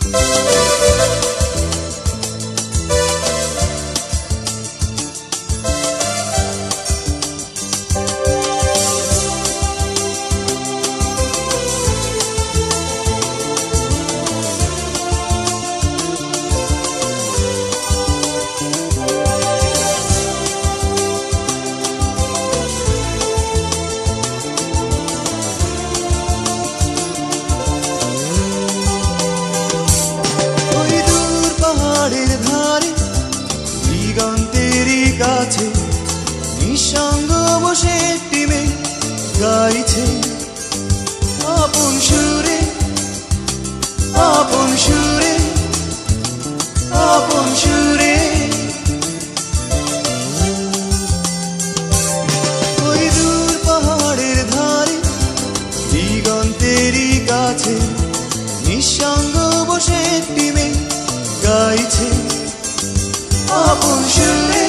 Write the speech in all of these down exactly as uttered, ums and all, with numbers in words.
কাছে নিঃসঙ্গ বসে টিমে গাইছে আপন সুরে আপন সুরে আপন সুরে ওই দূর পাহাড়ের ধারে দিগন্তেরই কাছে নিঃসঙ্গ বসে টিমে গাইছে আপন সুরে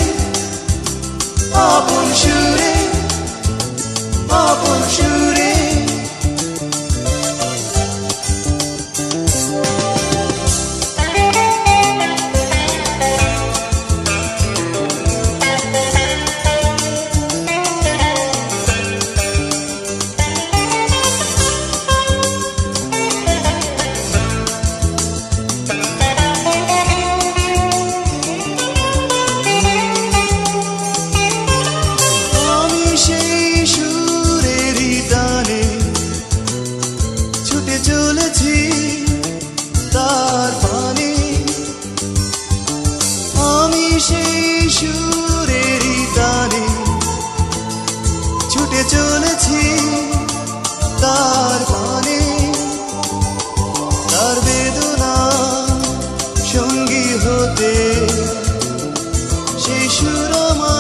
আপন সুরে আপন সুরে তার পানে আমি সেই সুরেরই তানে ছুটে চলেছি তার পানে তার বেদনা সঙ্গী হতে সেই সুর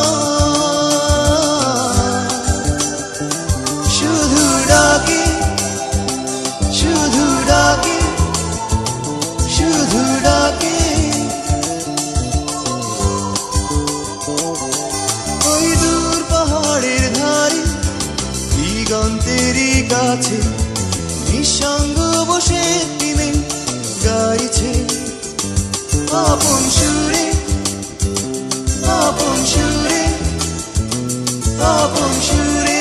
শুধু ডাকে শুধু ডাকে শুধু ডাকে ওই দূর পাহাড়ের ধারে দিগন্তেরই কাছে নিঃসঙ্গ বসে টিমে গাইছে আপন সুরে আপন সুরে আপন সুরে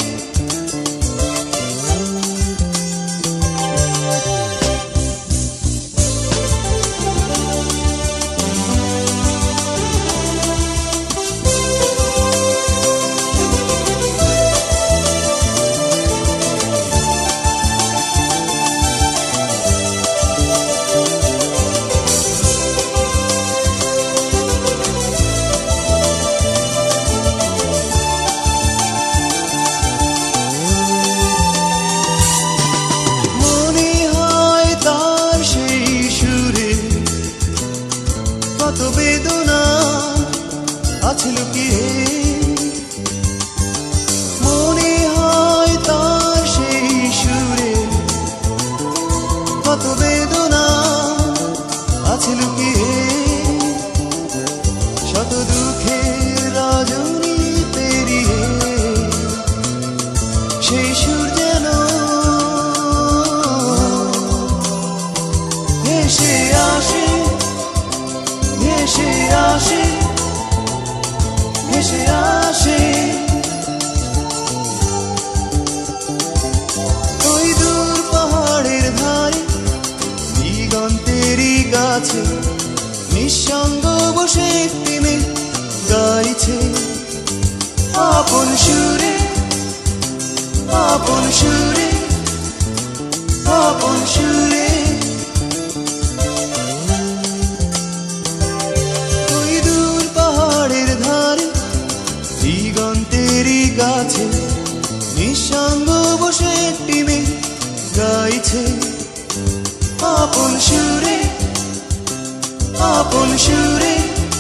কত বেদনা আছে লুকিয়ে মনে হয় তার সেই সুরে কত বেদনা আছে লুকিয়ে শত দুঃখের রজনী পেরিয়ে সেই সুর যেন ভেসে আসে ভেসে আসে ভেসে আসে ওই দূর পাহাড়ের ধারে দিগন্তেরই কাছে নিঃসঙ্গ বসে টিমে গাইছে আপন সুরে আপন সুরে আপন সুরে দিগন্তেরই কাছে নিঃসঙ্গ বসে টিমে গাইছে আপন সুরে আপন সুরে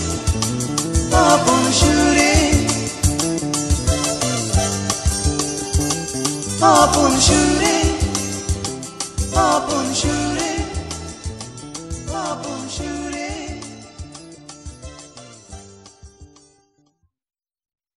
আপন সুরে আপন সুরে আপন সুরে আপন সুরে